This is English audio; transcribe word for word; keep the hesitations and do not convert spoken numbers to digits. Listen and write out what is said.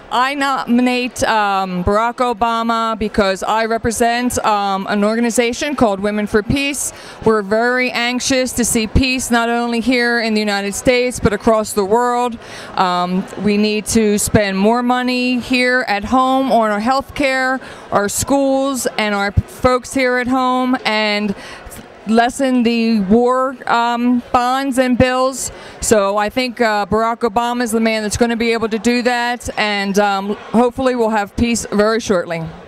I nominate um, Barack Obama because I represent um, an organization called Women for Peace. We're very anxious to see peace not only here in the United States but across the world. Um, we need to spend more money here at home on our health care, our schools, and our folks here at home, and lessen the war um, bonds and bills. So I think uh, Barack Obama is the man that's going to be able to do that, and um, hopefully we'll have peace very shortly.